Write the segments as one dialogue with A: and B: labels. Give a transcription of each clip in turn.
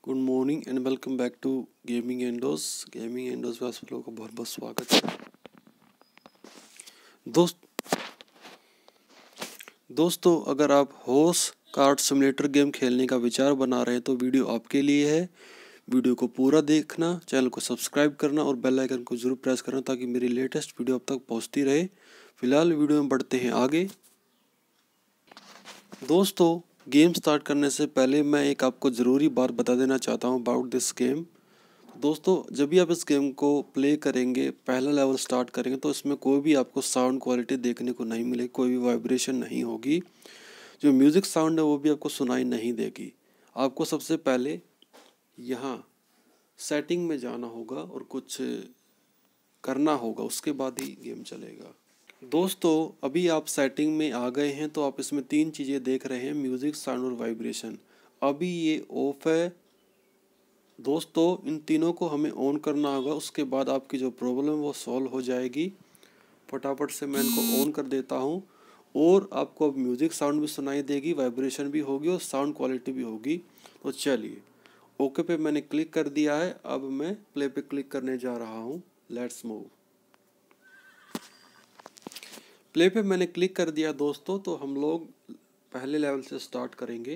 A: Good morning and welcome back to gaming एंडोस में आप सब लोगों का बहुत बहुत स्वागत है। दोस्तों अगर आप हॉर्स कार्ट सिमुलेटर गेम खेलने का विचार बना रहे हैं तो वीडियो आपके लिए है। वीडियो को पूरा देखना, चैनल को सब्सक्राइब करना और बेल आइकन को जरूर प्रेस करना ताकि मेरी लेटेस्ट वीडियो आप तक पहुंचती रहे। फिलहाल वीडियो में बढ़ते हैं आगे। दोस्तों गेम स्टार्ट करने से पहले मैं एक आपको ज़रूरी बात बता देना चाहता हूँ अबाउट दिस गेम। दोस्तों जब भी आप इस गेम को प्ले करेंगे, पहला लेवल स्टार्ट करेंगे तो इसमें कोई भी आपको साउंड क्वालिटी देखने को नहीं मिलेगी, कोई भी वाइब्रेशन नहीं होगी। जो म्यूज़िक साउंड है वो भी आपको सुनाई नहीं देगी। आपको सबसे पहले यहाँ सेटिंग में जाना होगा और कुछ करना होगा, उसके बाद ही गेम चलेगा। दोस्तों अभी आप सेटिंग में आ गए हैं तो आप इसमें तीन चीज़ें देख रहे हैं, म्यूज़िक, साउंड और वाइब्रेशन। अभी ये ऑफ है। दोस्तों इन तीनों को हमें ऑन करना होगा, उसके बाद आपकी जो प्रॉब्लम वो सॉल्व हो जाएगी। फटाफट से मैं इनको ऑन कर देता हूँ और आपको अब म्यूज़िक साउंड भी सुनाई देगी, वाइब्रेशन भी होगी और साउंड क्वालिटी भी होगी। तो चलिए ओके पे मैंने क्लिक कर दिया है। अब मैं प्ले पे क्लिक करने जा रहा हूँ। Let's move. प्ले पे मैंने क्लिक कर दिया दोस्तों। तो हम लोग पहले लेवल से स्टार्ट करेंगे।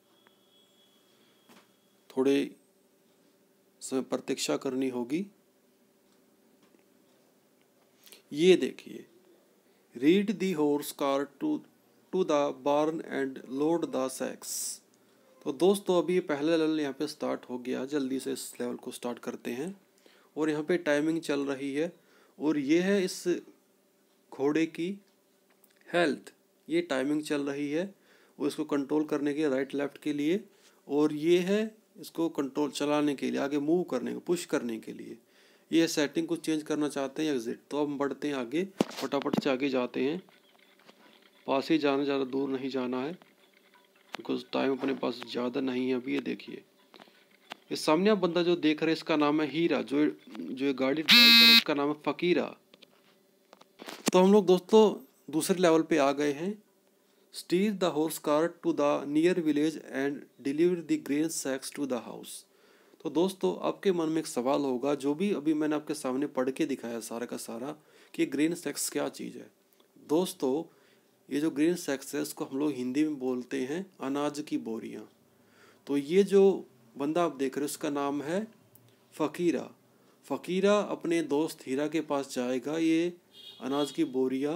A: थोड़े समय प्रतीक्षा करनी होगी। ये देखिए, lead the horse cart to the barn and load the sacks. तो दोस्तों अभी ये पहला लेवल यहाँ पे स्टार्ट हो गया। जल्दी से इस लेवल को स्टार्ट करते हैं। और यहाँ पे टाइमिंग चल रही है और ये है इस घोड़े की हेल्थ। ये टाइमिंग चल रही है और इसको कंट्रोल करने के राइट लेफ्ट के लिए, और ये है इसको कंट्रोल चलाने के लिए, आगे मूव करने को, पुश करने के लिए। ये सेटिंग को चेंज करना चाहते हैं एग्जिट। तो अब हम बढ़ते हैं आगे, फटाफट से आगे जाते हैं। पास ही जाना, ज़्यादा दूर नहीं जाना है बिकॉज टाइम अपने पास ज़्यादा नहीं है। अभी ये देखिए, ये सामने आप बंदा जो देख रहे हैं इसका नाम है हीरा। जो जो गाड़ी ड्राइव कर रहा है इसका नाम है फकीरा। तो हम लोग दोस्तों दूसरे लेवल पे आ गए हैं। Steer the horse cart to the near village and deliver the grain sacks to the house. तो दोस्तों आपके मन में एक सवाल होगा, जो भी अभी मैंने आपके सामने पढ़ के दिखाया सारा का सारा, कि ग्रेन सैक्स क्या चीज़ है। दोस्तों ये जो ग्रेन सैक्स है इसको हम लोग हिंदी में बोलते हैं अनाज की बोरियां। तो ये जो बंदा आप देख रहे हो उसका नाम है फकीरा। फकीरा अपने दोस्त हीरा के पास जाएगा ये अनाज की बोरियां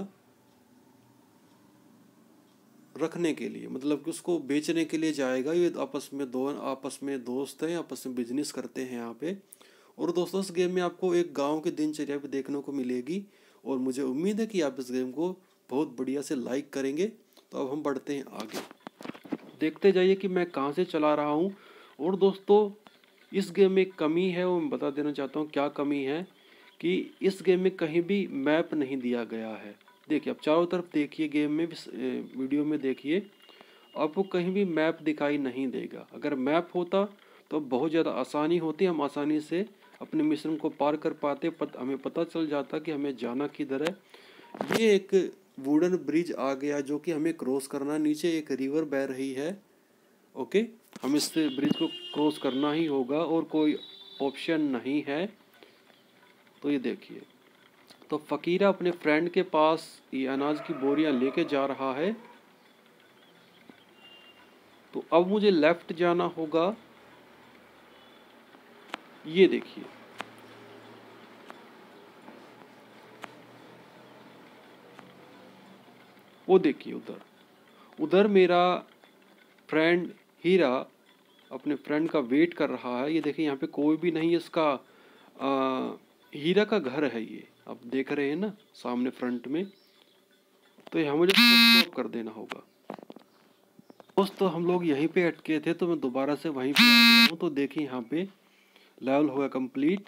A: रखने के लिए, मतलब कि उसको बेचने के लिए जाएगा। ये आपस में दोस्त हैं, आपस में बिजनेस करते हैं यहाँ पे। और दोस्तों इस गेम में आपको एक गांव की दिनचर्या भी देखने को मिलेगी और मुझे उम्मीद है कि आप इस गेम को बहुत बढ़िया से लाइक करेंगे। तो अब हम बढ़ते हैं आगे, देखते जाइए कि मैं कहाँ से चला रहा हूँ। और दोस्तों इस गेम में एक कमी है, वो मैं बता देना चाहता हूँ। क्या कमी है कि इस गेम में कहीं भी मैप नहीं दिया गया है। देखिए आप चारों तरफ देखिए, गेम में वीडियो में देखिए, आपको कहीं भी मैप दिखाई नहीं देगा। अगर मैप होता तो बहुत ज़्यादा आसानी होती, हम आसानी से अपने मिशन को पार कर पाते। हमें पता चल जाता कि हमें जाना किधर है। ये एक वुडन ब्रिज आ गया जो कि हमें क्रॉस करना। नीचे एक रिवर बह रही है। ओके, हम इस ब्रिज को क्रॉस करना ही होगा और कोई ऑप्शन नहीं है। तो ये देखिए, तो फकीरा अपने फ्रेंड के पास ये अनाज की बोरियां लेके जा रहा है। तो अब मुझे लेफ्ट जाना होगा। ये देखिए, वो देखिए उधर मेरा फ्रेंड हीरा अपने फ्रेंड का वेट कर रहा है। ये देखिए यहाँ पे कोई भी नहीं है। इसका हीरा का घर है, ये आप देख रहे हैं ना सामने फ्रंट में। तो यहाँ मुझे स्टॉप कर देना होगा। दोस्तों हम लोग यहीं पे अटके थे तो मैं दोबारा से वहीं पे आ गया हूँ। तो देखिए यहाँ पे लेवल हुआ कंप्लीट।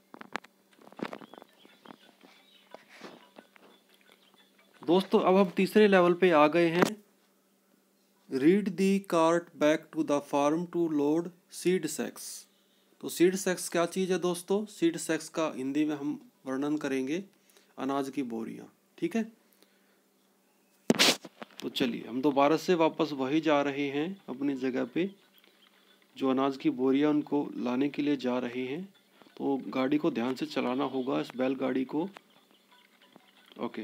A: दोस्तों अब हम तीसरे लेवल पे आ गए हैं। Lead the cart back to the farm to load seed sacks. तो सीड सैक्स क्या चीज़ है दोस्तों? सीड सैक्स का हिंदी में हम वर्णन करेंगे अनाज की बोरियां। ठीक है, तो चलिए हम दोबारा से वापस वही जा रहे हैं अपनी जगह पे। जो अनाज की बोरियां उनको लाने के लिए जा रहे हैं। तो गाड़ी को ध्यान से चलाना होगा, इस बैलगाड़ी को। ओके।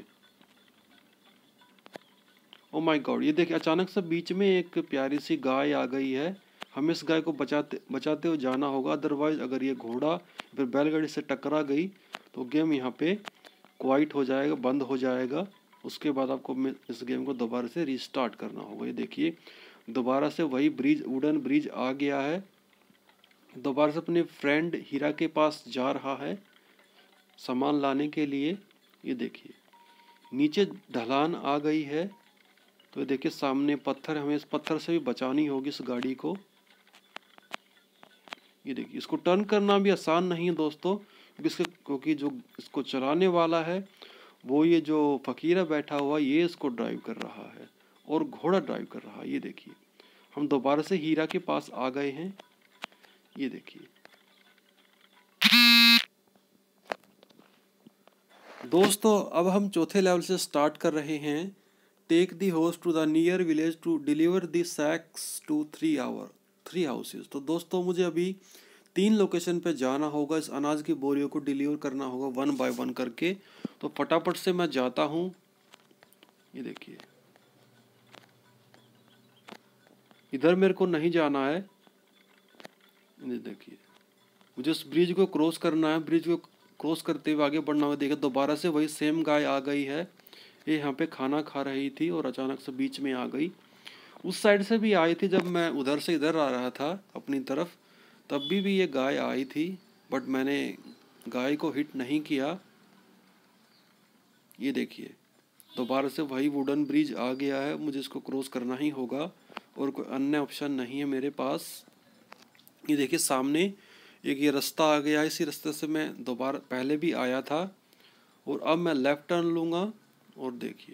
A: ओ माय गॉड, ये देखिए अचानक से बीच में एक प्यारी सी गाय आ गई है। हमें इस गाय को बचाते बचाते हुए जाना होगा, अदरवाइज अगर ये घोड़ा फिर बैलगाड़ी से टकरा गई तो गेम यहाँ पे क्वाइट हो जाएगा, बंद हो जाएगा। उसके बाद आपको इस गेम को दोबारा से रीस्टार्ट करना होगा। ये देखिए दोबारा से वही ब्रिज, वुडन ब्रिज आ गया है। दोबारा से अपने फ्रेंड हीरा के पास जा रहा है सामान लाने के लिए। ये देखिए नीचे ढलान आ गई है, तो देखिए सामने पत्थर, हमें इस पत्थर से भी बचानी होगी इस गाड़ी को। ये देखिए इसको टर्न करना भी आसान नहीं है दोस्तों, क्योंकि जो इसको चलाने वाला है वो ये जो फकीरा बैठा हुआ ये इसको ड्राइव कर रहा है और घोड़ा ड्राइव कर रहा है। ये देखिए हम दोबारा से हीरा के पास आ गए हैं। ये देखिए दोस्तों अब हम चौथे लेवल से स्टार्ट कर रहे हैं। Take the horse to the near village to deliver the sacks to 3 houses. तो दोस्तों मुझे अभी 3 लोकेशन पे जाना होगा, इस अनाज की बोरियों को डिलीवर करना होगा 1 बाय 1 करके। तो फटाफट से मैं जाता हूँ। ये देखिए इधर मेरे को नहीं जाना है। ये देखिए मुझे उस ब्रिज को क्रॉस करना है, ब्रिज को क्रॉस करते हुए आगे बढ़ना होगा। देखिए दोबारा से वही सेम गाय आ गई है, ये यहाँ पे खाना खा रही थी और अचानक से बीच में आ गई। उस साइड से भी आई थी, जब मैं उधर से इधर आ रहा था अपनी तरफ, तब भी ये गाय आई थी, बट मैंने गाय को हिट नहीं किया। ये देखिए दोबारा से वही वुडन ब्रिज आ गया है, मुझे इसको क्रॉस करना ही होगा और कोई अन्य ऑप्शन नहीं है मेरे पास। ये देखिए सामने एक ये रास्ता आ गया है, इसी रास्ते से मैं दोबारा पहले भी आया था और अब मैं लेफ्ट टर्न लूँगा। और देखिए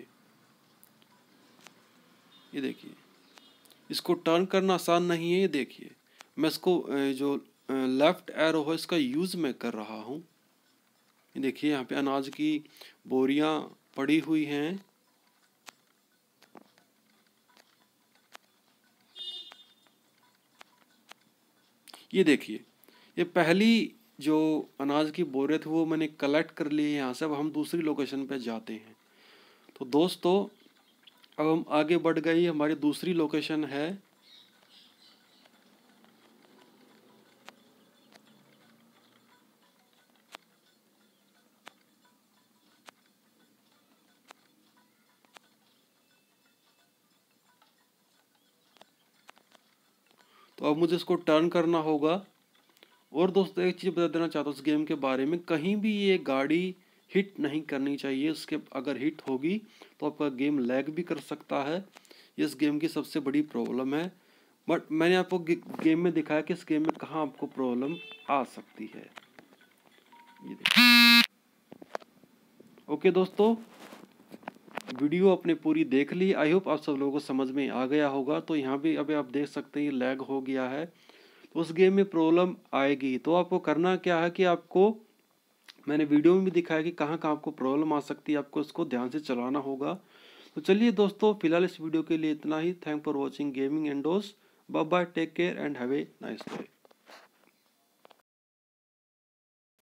A: ये देखिए इसको टर्न करना आसान नहीं है। ये देखिए मैं इसको जो लेफ्ट एरो है इसका यूज़ मैं कर रहा हूँ। ये देखिए यहाँ पे अनाज की बोरियां पड़ी हुई हैं। ये देखिए ये पहली जो अनाज की बोरियां थी वो मैंने कलेक्ट कर ली है यहाँ से। अब हम दूसरी लोकेशन पे जाते हैं। तो दोस्तों अब हम आगे बढ़ गए, हमारी दूसरी लोकेशन है। तो अब मुझे इसको टर्न करना होगा। और दोस्तों एक चीज़ बता देना चाहता हूँ इस गेम के बारे में, कहीं भी ये गाड़ी हिट नहीं करनी चाहिए। उसके अगर हिट होगी तो आपका गेम लैग भी कर सकता है, इस गेम की सबसे बड़ी प्रॉब्लम है। बट मैंने आपको गेम में दिखाया कि इस गेम में कहाँ आपको प्रॉब्लम आ सकती है। ये देखिए ओके दोस्तों, वीडियो आपने पूरी देख ली। आई होप आप सब लोगों को समझ में आ गया होगा। तो यहाँ भी अभी आप देख सकते हैं लैग हो गया है, तो उस गेम में प्रॉब्लम आएगी। तो आपको करना क्या है कि आपको मैंने वीडियो में भी दिखाया कि कहाँ कहाँ आपको प्रॉब्लम आ सकती है, आपको इसको ध्यान से चलाना होगा। तो चलिए दोस्तों फिलहाल इस वीडियो के लिए इतना ही। थैंक फॉर वॉचिंग गेमिंग एंडोस। Bye bye, take care and have a nice day.